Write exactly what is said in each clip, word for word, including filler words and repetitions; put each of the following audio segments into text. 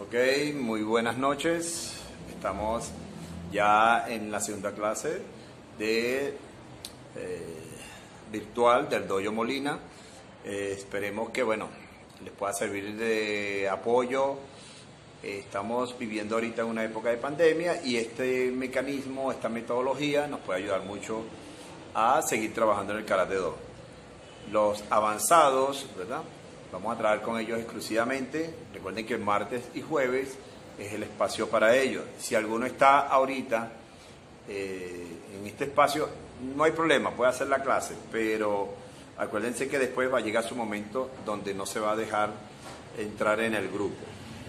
Ok, muy buenas noches. Estamos ya en la segunda clase de eh, virtual del Dojo Molina. Eh, esperemos que, bueno, les pueda servir de apoyo. Eh, estamos viviendo ahorita en una época de pandemia y este mecanismo, esta metodología nos puede ayudar mucho a seguir trabajando en el Karate Do. Los avanzados, ¿verdad? Vamos a trabajar con ellos exclusivamente. Recuerden que el martes y jueves es el espacio para ellos. Si alguno está ahorita eh, en este espacio, no hay problema, puede hacer la clase, pero acuérdense que después va a llegar su momento donde no se va a dejar entrar en el grupo.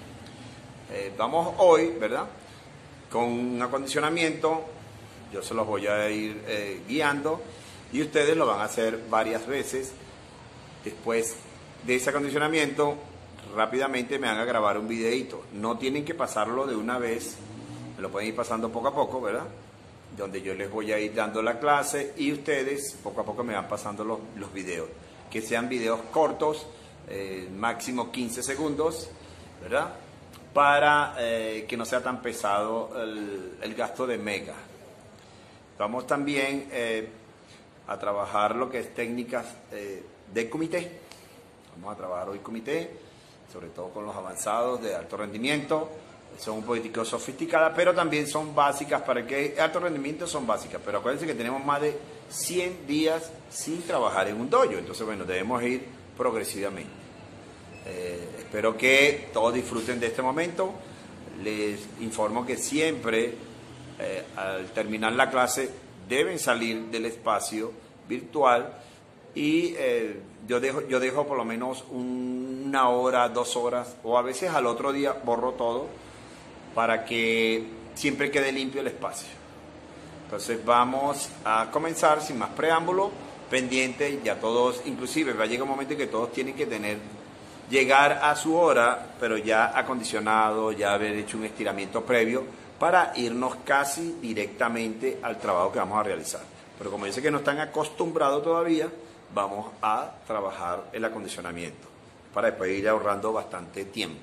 Eh, vamos hoy, ¿verdad?, con un acondicionamiento. Yo se los voy a ir eh, guiando y ustedes lo van a hacer varias veces. Después de ese acondicionamiento, rápidamente me van a grabar un videito. No tienen que pasarlo de una vez, me lo pueden ir pasando poco a poco, ¿verdad? Donde yo les voy a ir dando la clase y ustedes poco a poco me van pasando los, los videos. Que sean videos cortos, eh, máximo quince segundos, ¿verdad? Para eh, que no sea tan pesado el, el gasto de mega. Vamos también eh, a trabajar lo que es técnicas eh, de comité. Vamos a trabajar hoy comité, sobre todo con los avanzados de alto rendimiento. Son un poquitico sofisticadas, pero también son básicas. Para que alto rendimiento son básicas, pero acuérdense que tenemos más de cien días sin trabajar en un dojo. Entonces, bueno, debemos ir progresivamente. Eh, espero que todos disfruten de este momento. Les informo que siempre, eh, al terminar la clase, deben salir del espacio virtual y eh, yo dejo, yo dejo por lo menos un, una hora, dos horas, o a veces al otro día borro todo para que siempre quede limpio el espacio. Entonces vamos a comenzar sin más preámbulo, pendiente, ya todos, inclusive va a llegar un momento en que todos tienen que tener, llegar a su hora, pero ya acondicionado, ya haber hecho un estiramiento previo para irnos casi directamente al trabajo que vamos a realizar. Pero como dice que no están acostumbrados todavía, vamos a trabajar el acondicionamiento para después ir ahorrando bastante tiempo.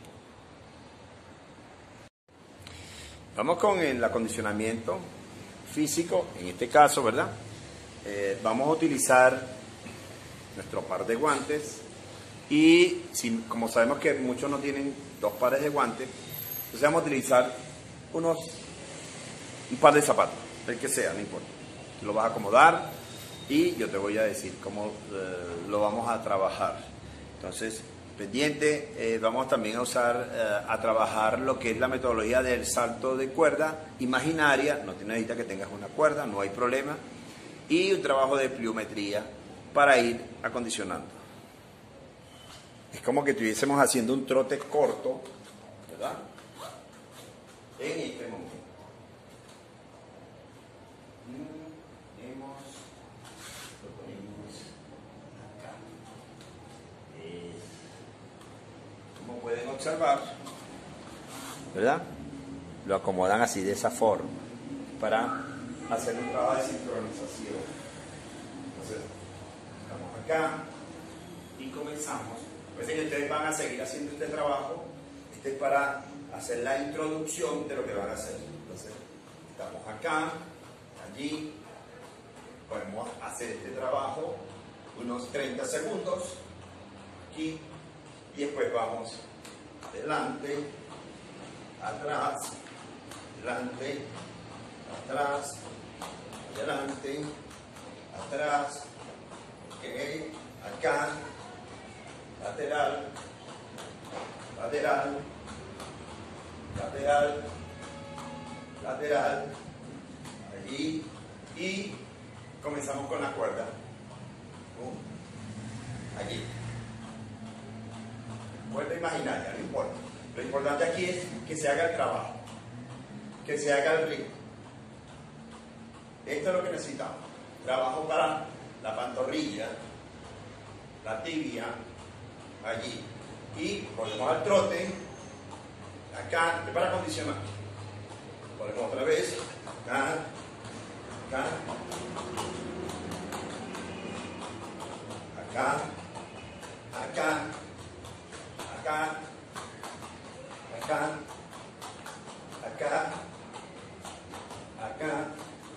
Vamos con el acondicionamiento físico, en este caso, ¿verdad? Eh, vamos a utilizar nuestro par de guantes y si, como sabemos que muchos no tienen dos pares de guantes, entonces vamos a utilizar unos, un par de zapatos, el que sea, no importa. Lo vas a acomodar y yo te voy a decir cómo eh, lo vamos a trabajar. Entonces, pendiente, eh, vamos también a usar, eh, a trabajar lo que es la metodología del salto de cuerda imaginaria. No te necesita que tengas una cuerda, no hay problema. Y un trabajo de pliometría para ir acondicionando. Es como que estuviésemos haciendo un trote corto, ¿verdad? En este momento. Pueden observar, ¿verdad? Lo acomodan así, de esa forma, para hacer un trabajo de sincronización. Entonces, estamos acá y comenzamos. Parece que ustedes van a seguir haciendo este trabajo. Este es para hacer la introducción de lo que van a hacer. Entonces, estamos acá, allí, podemos hacer este trabajo unos treinta segundos, aquí, y después vamos adelante, atrás, adelante, atrás, adelante, atrás, ok, acá, lateral, lateral, lateral, lateral, allí, y comenzamos con la cuerda, aquí. Cuerda imaginaria, no importa. Lo importante aquí es que se haga el trabajo, que se haga el ritmo. Esto es lo que necesitamos. Trabajo para la pantorrilla, la tibia, allí. Y volvemos al trote, acá, para acondicionar. Volvemos otra vez, acá, acá, acá, acá, acá, acá, acá, acá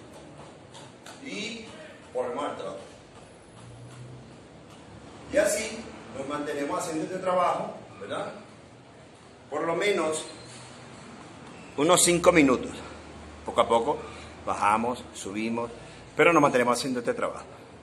y por muerto. Y así nos mantenemos haciendo este trabajo, ¿verdad? Por lo menos unos cinco minutos. Poco a poco bajamos, subimos, pero nos mantenemos haciendo este trabajo.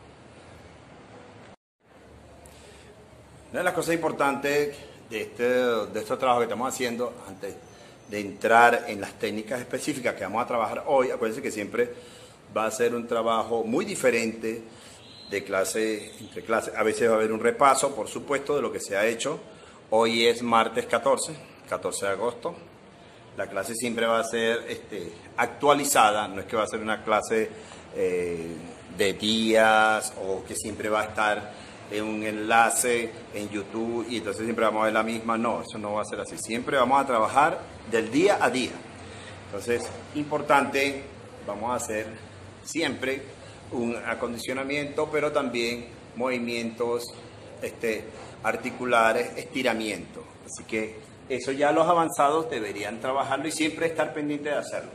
Una de las cosas importantes de, este, de estos trabajos que estamos haciendo, antes de entrar en las técnicas específicas que vamos a trabajar hoy, acuérdense que siempre va a ser un trabajo muy diferente de clase entre clases. A veces va a haber un repaso, por supuesto, de lo que se ha hecho. Hoy es martes catorce, catorce de agosto. La clase siempre va a ser este, actualizada, no es que va a ser una clase eh, de días o que siempre va a estar en un enlace en YouTube y entonces siempre vamos a ver la misma. No, eso no va a ser así. Siempre vamos a trabajar del día a día. Entonces, importante, vamos a hacer siempre un acondicionamiento, pero también movimientos este, articulares, estiramiento. Así que eso ya los avanzados deberían trabajarlo y siempre estar pendientes de hacerlo.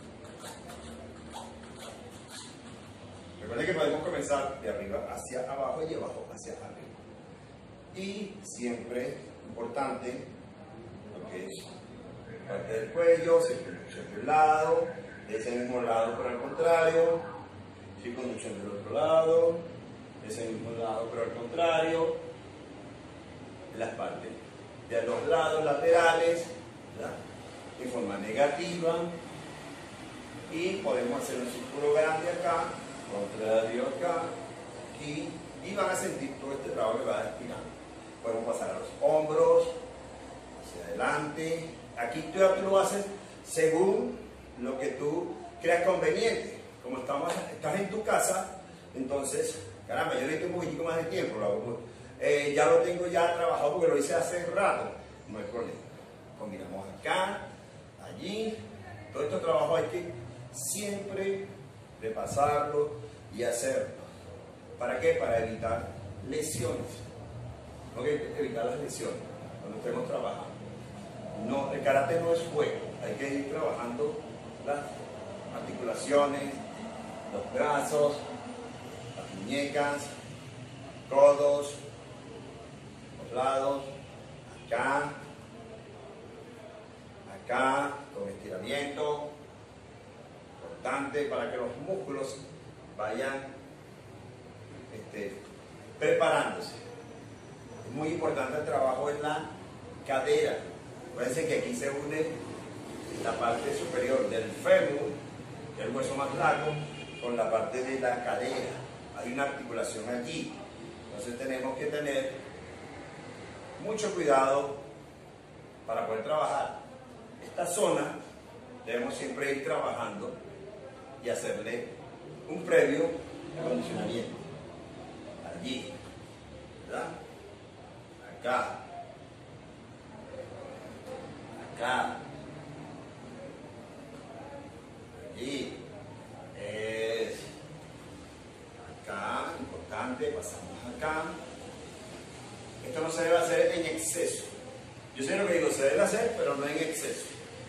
Recuerden que podemos comenzar de arriba hacia abajo y de abajo hacia arriba. Y siempre importante lo que es parte del cuello, se conducción de un lado, de ese mismo lado pero al contrario, se conducción del otro lado, de ese mismo lado pero al contrario, las partes de los lados laterales, ¿verdad?, de forma negativa, y podemos hacer un círculo grande acá, contrario acá, aquí, y van a sentir todo este trabajo que va estirando. Podemos pasar a los hombros, hacia adelante. Aquí tú, tú lo haces según lo que tú creas conveniente. Como estamos, estás en tu casa, entonces, caramba, yo necesito un poquitico más de tiempo, lo hago, eh, ya lo tengo ya trabajado porque lo hice hace rato, no hay problema. Combinamos acá, allí, todo este trabajo hay que siempre repasarlo y hacerlo. ¿Para qué? Para evitar lesiones. No hay que evitar las lesiones cuando estemos trabajando. No, el karate no es juego, hay que ir trabajando las articulaciones, los brazos, las muñecas, codos, los lados, acá, acá, con estiramiento, importante para que los músculos vayan este, preparándose. Es muy importante el trabajo en la cadera. Acuérdense que aquí se une la parte superior del fémur, que es el hueso más largo, con la parte de la cadera. Hay una articulación allí. Entonces tenemos que tener mucho cuidado para poder trabajar esta zona. Debemos siempre ir trabajando y hacerle un previo acondicionamiento. Allí, ¿verdad? Acá. Acá. Allí. Es acá, importante, pasamos acá. Esto no se debe hacer en exceso. Yo sé lo que digo, se debe hacer, pero no en exceso.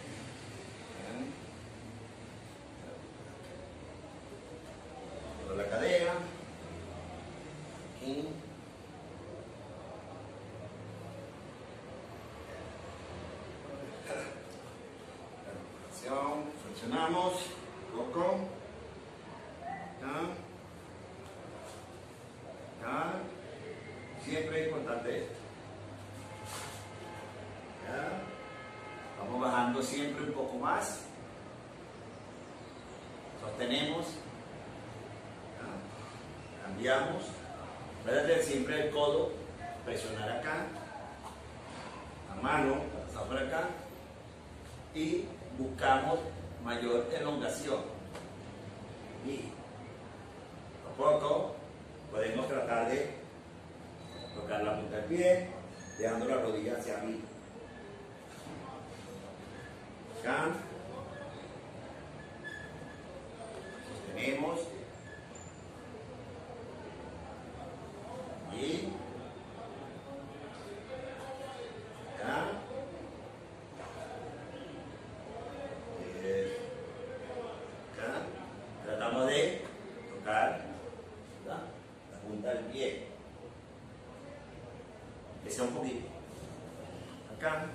Por la cadera. Aquí. Flexionamos, poco, acá, acá, siempre es importante esto. ¿Ya? Vamos bajando siempre un poco más, sostenemos, ¿ya?, cambiamos, recuerda siempre el codo, presionar acá, la mano, pasar por acá y buscamos mayor elongación. Y poco a poco podemos tratar de tocar la punta del pie, dejando la rodilla hacia arriba. Acá. Sostenemos. Y acá. acá.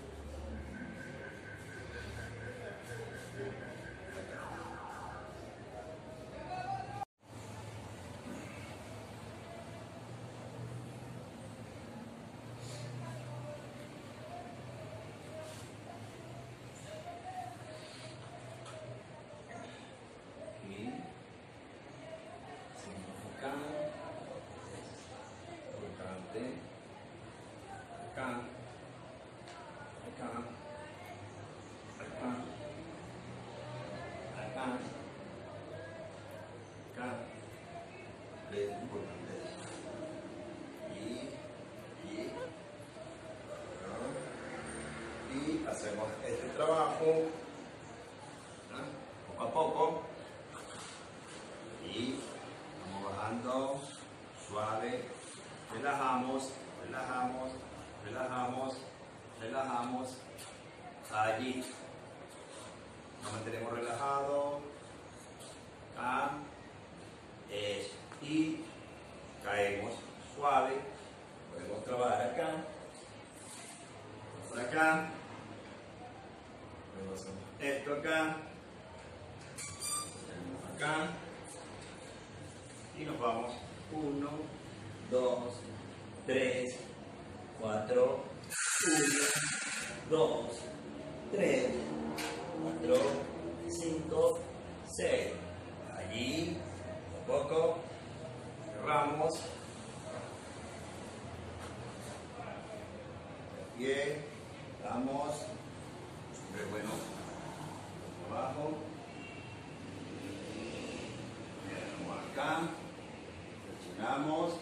Acá, acá, acá, acá, acá, es importante. Y, y, y hacemos este trabajo, ¿no? Poco a poco, y vamos bajando suave, relajamos, relajamos. Relajamos, relajamos, allí, nos mantenemos relajados, acá, eso, y caemos suave, podemos trabajar acá, por acá, luego hacemos esto acá, acá, y nos vamos, uno, dos, tres, cuatro, uno, dos, tres, cuatro, cinco, seis. Allí, poco a poco, cerramos. Bien, damos. Muy bueno. Abajo. Vamos acá. Presionamos.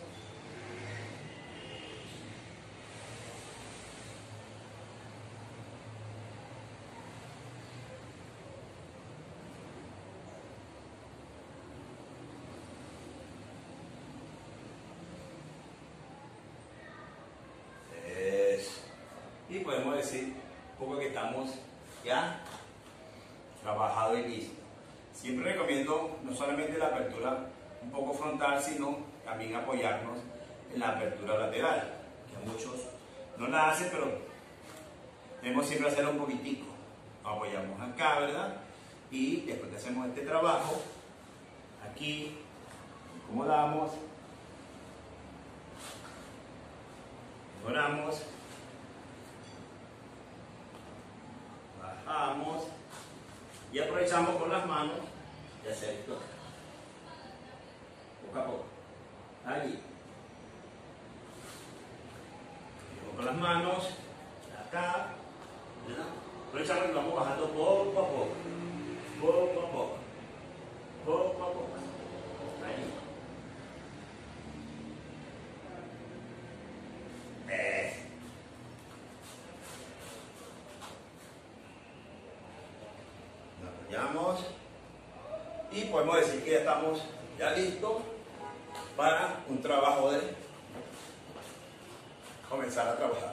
Y podemos decir un poco que estamos ya trabajado y listo. Siempre recomiendo no solamente la apertura un poco frontal, sino también apoyarnos en la apertura lateral, que a muchos no la hacen, pero debemos siempre hacerlo un poquitico. Nos apoyamos acá, ¿verdad? Y después que hacemos este trabajo, aquí, acomodamos, mejoramos, bajamos y aprovechamos con las manos de hacer esto poco a poco, allí, con las manos acá, ¿verdad? Aprovechamos y vamos bajando poco a poco, poco a poco, poco a poco, allí. Y podemos decir que ya estamos ya listos para un trabajo de comenzar a trabajar.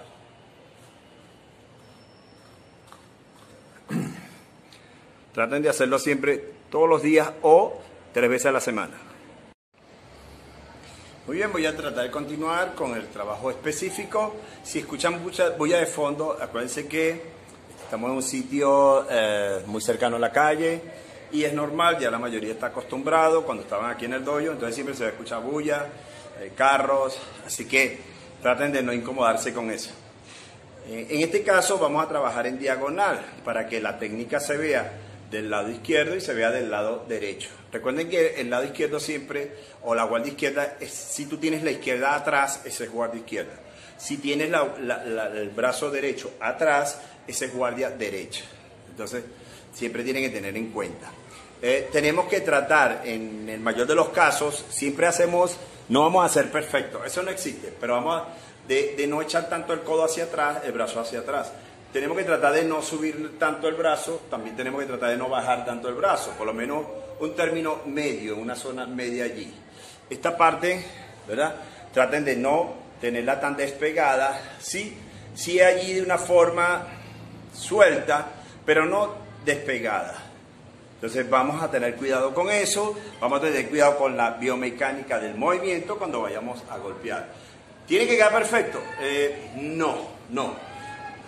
Traten de hacerlo siempre todos los días o tres veces a la semana. Muy bien, voy a tratar de continuar con el trabajo específico. Si escuchan mucha bulla de fondo, acuérdense que estamos en un sitio eh, muy cercano a la calle y es normal, ya la mayoría está acostumbrado cuando estaban aquí en el dojo, entonces siempre se va a escuchar bulla, eh, carros, así que traten de no incomodarse con eso. Eh, en este caso vamos a trabajar en diagonal para que la técnica se vea del lado izquierdo y se vea del lado derecho. Recuerden que el lado izquierdo siempre, o la guardia izquierda, es, si tú tienes la izquierda atrás, ese es guardia izquierda. Si tienes la, la, la, el brazo derecho atrás, ese es guardia derecha. Entonces, siempre tienen que tener en cuenta. Eh, tenemos que tratar, en el mayor de los casos, siempre hacemos, no vamos a ser perfectos, eso no existe, pero vamos a, de, de no echar tanto el codo hacia atrás, el brazo hacia atrás. Tenemos que tratar de no subir tanto el brazo, también tenemos que tratar de no bajar tanto el brazo, por lo menos un término medio, una zona media allí. Esta parte, ¿verdad? Traten de no tenerla tan despegada, sí, sí allí de una forma suelta, pero no despegada. Entonces vamos a tener cuidado con eso, vamos a tener cuidado con la biomecánica del movimiento cuando vayamos a golpear. ¿Tiene que quedar perfecto? Eh, no, no.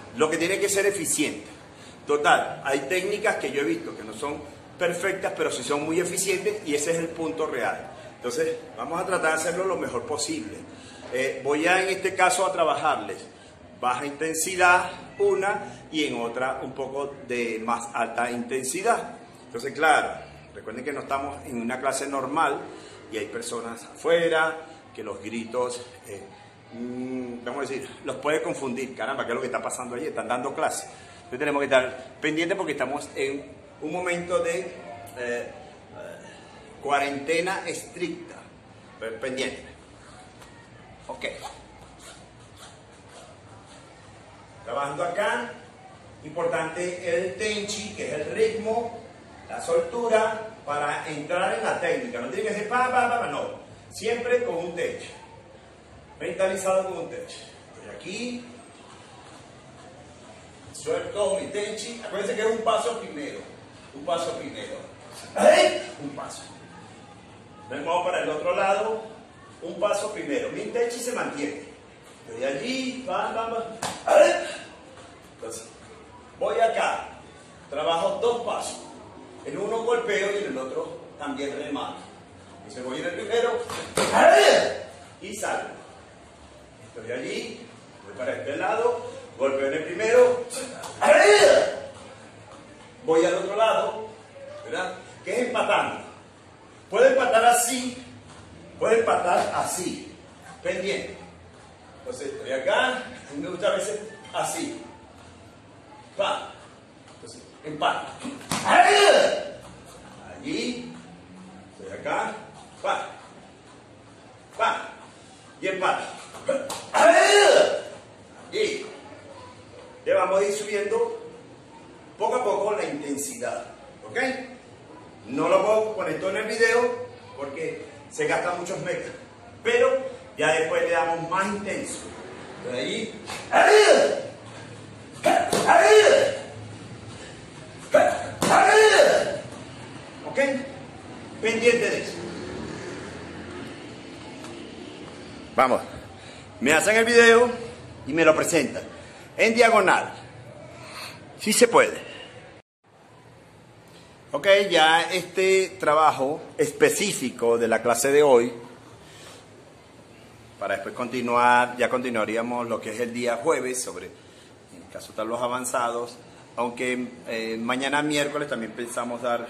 lo que tiene que ser eficiente. Total, hay técnicas que yo he visto que no son perfectas, pero sí son muy eficientes y ese es el punto real. Entonces, vamos a tratar de hacerlo lo mejor posible. Eh, voy a, en este caso, a trabajarles baja intensidad, una, y en otra un poco de más alta intensidad. Entonces, claro, recuerden que no estamos en una clase normal y hay personas afuera que los gritos, eh, mmm, vamos a decir, los puede confundir. Caramba, ¿qué es lo que está pasando allí? Están dando clase. Entonces tenemos que estar pendientes porque estamos en un momento de eh, eh, cuarentena estricta. Pendiente. Ok. Trabajando acá, importante el tenchi, que es el ritmo, la soltura, para entrar en la técnica. No tiene que ser pa, pa, pa, pa, no. Siempre con un tenchi. Mentalizado con un tenchi. Estoy aquí. Suelto mi tenchi. Acuérdense que es un paso primero. Un paso primero. Un paso. Me muevo para el otro lado. Un paso primero. Mi tenchi se mantiene. Estoy allí. Bam, bam, bam. Entonces, voy acá. Trabajo dos pasos. En uno golpeo y en el otro también remato. Entonces voy en el primero. Y salgo. Estoy allí. Voy para este lado. Golpeo en el primero. Voy al otro lado. ¿Verdad? Que es empatando. Puedo empatar así. Puedo empatar así. Pendiente. Entonces estoy acá. A mí me gusta a veces así. Pa. Entonces, empato. Allí. Estoy acá. Pa. Pa. Y empato. Allí. Ya vamos a ir subiendo poco a poco la intensidad. ¿Ok? No lo puedo poner todo en el video porque se gastan muchos metros. Pero ya después le damos más intenso. De ahí. ¿Ok? Pendiente de eso. Vamos. Me hacen el video y me lo presentan. En diagonal. Sí se puede. Ok, ya este trabajo específico de la clase de hoy, para después continuar, ya continuaríamos lo que es el día jueves, sobre, en el caso de los avanzados, aunque eh, mañana miércoles también pensamos dar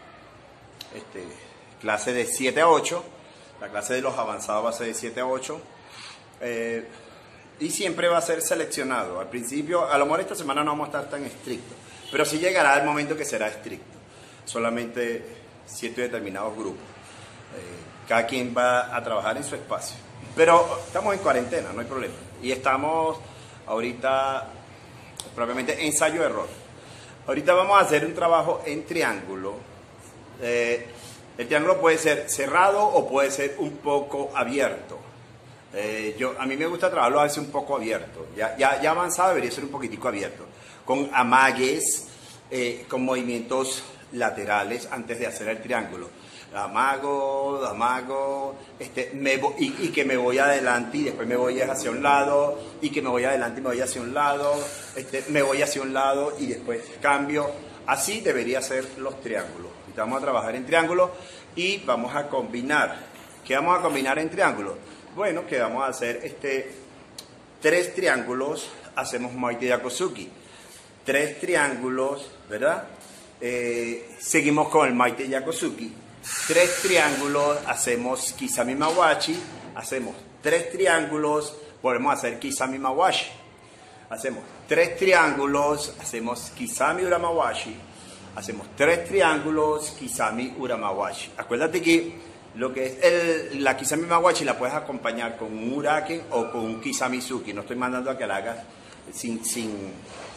este, clase de siete a ocho, la clase de los avanzados va a ser de siete a ocho, eh, y siempre va a ser seleccionado. Al principio, a lo mejor esta semana no vamos a estar tan estrictos, pero sí llegará el momento que será estricto. Solamente ciertos determinados grupos. Eh, cada quien va a trabajar en su espacio. Pero estamos en cuarentena, no hay problema. Y estamos ahorita, propiamente, ensayo-error. Ahorita vamos a hacer un trabajo en triángulo. Eh, el triángulo puede ser cerrado o puede ser un poco abierto. Eh, yo, a mí me gusta trabajarlo a veces un poco abierto. Ya, ya, ya avanzado debería ser un poquitico abierto. Con amagues, eh, con movimientos laterales antes de hacer el triángulo. Amago, amago, este, me voy, y, y que me voy adelante y después me voy hacia un lado, y que me voy adelante y me voy hacia un lado, este, me voy hacia un lado y después cambio. Así debería ser los triángulos. Ahorita vamos a trabajar en triángulos y vamos a combinar. ¿Qué vamos a combinar en triángulos? Bueno, que vamos a hacer este, tres triángulos, hacemos Maite Yakosuki. Tres triángulos, ¿verdad? Eh, seguimos con el Maite Yakosuki. Tres triángulos, hacemos Kisami Mawashi. Hacemos tres triángulos, volvemos a hacer Kisami Mawashi. Hacemos tres triángulos, hacemos Kisami Uramawashi. Hacemos tres triángulos, Kisami Uramawashi. Acuérdate que lo que es el, la Kisami Mawashi la puedes acompañar con un Uraken o con un Kisami Suki. No estoy mandando a que la hagas sin... sin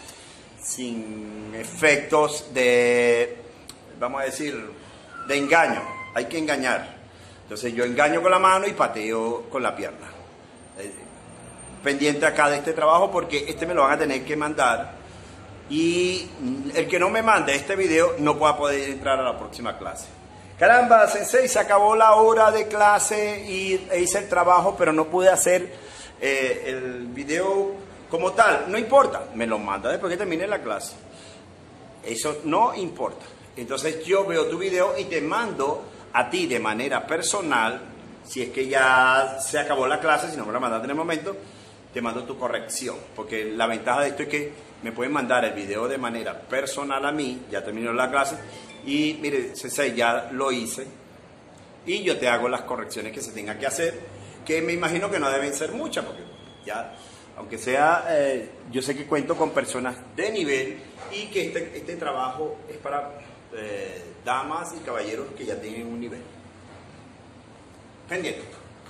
sin efectos de, vamos a decir, de engaño. Hay que engañar. Entonces yo engaño con la mano y pateo con la pierna. Eh, pendiente acá de este trabajo porque este me lo van a tener que mandar. Y el que no me mande este video no va a poder entrar a la próxima clase. Caramba, sensei, se acabó la hora de clase y e hice el trabajo, pero no pude hacer eh, el video como tal, no importa, me lo manda después que termine la clase. Eso no importa. Entonces yo veo tu video y te mando a ti de manera personal, si es que ya se acabó la clase, si no me la mandaste en el momento, te mando tu corrección. Porque la ventaja de esto es que me pueden mandar el video de manera personal a mí, ya terminó la clase, y mire, Sensei, ya lo hice, y yo te hago las correcciones que se tengan que hacer, que me imagino que no deben ser muchas, porque ya, aunque sea, eh, yo sé que cuento con personas de nivel, y que este, este trabajo es para eh, damas y caballeros que ya tienen un nivel. Pendiente.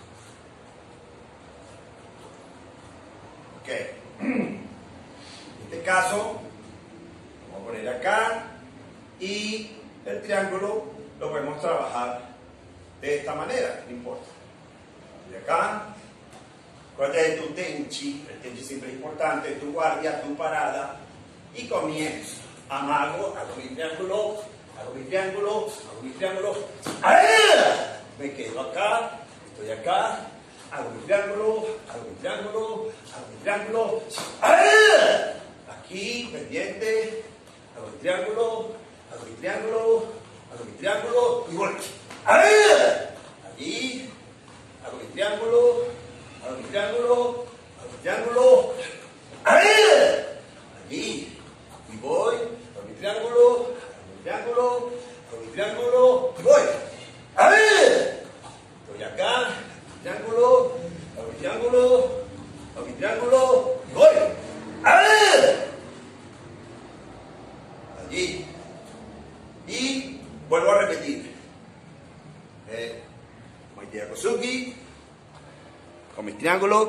Ok. En este caso, vamos a poner acá, y el triángulo lo podemos trabajar de esta manera, no importa. De acá, acuérdate de tu tenchi, el tenchi siempre es importante, tu guardia, tu parada, y comienzo. Amago, hago mi triángulo, hago mi triángulo, hago mi triángulo. ¡Ah! Me quedo acá, estoy acá, hago mi triángulo, hago mi triángulo, hago mi triángulo. ¡Ah! Aquí, pendiente, hago mi triángulo, hago mi triángulo, hago mi triángulo y voy. ¡Ah! Allí, hago mi triángulo, hago mi triángulo, hago mi triángulo. ¡Ah! Allí, y voy, hago mi triángulo, hago mi triángulo, hago mi triángulo y voy. ¡Ah! Estoy acá, triángulo, hago mi triángulo, hago mi triángulo y voy. ¡Ah! Allí. Y vuelvo a repetir. Eh, Moitea Kosugi, con mis triángulos,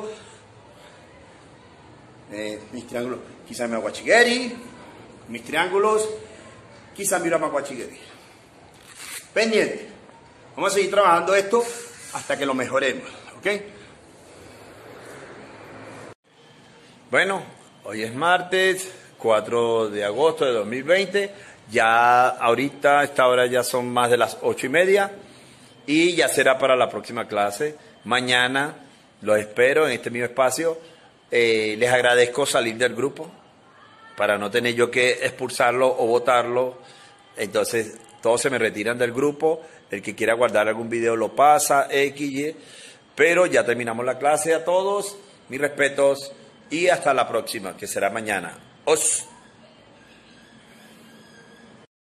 eh, mis triángulos, quizá me aguachigeri, mis triángulos, quizá mi aguachigeri. Pendiente. Vamos a seguir trabajando esto hasta que lo mejoremos, ¿ok? Bueno, hoy es martes, cuatro de agosto de dos mil veinte. Ya ahorita, a esta hora ya son más de las ocho y media. Y ya será para la próxima clase. Mañana los espero en este mismo espacio. Eh, les agradezco salir del grupo para no tener yo que expulsarlo o votarlo. Entonces todos se me retiran del grupo. El que quiera guardar algún video lo pasa, X, Y. Pero ya terminamos la clase a todos. Mis respetos y hasta la próxima, que será mañana. Os.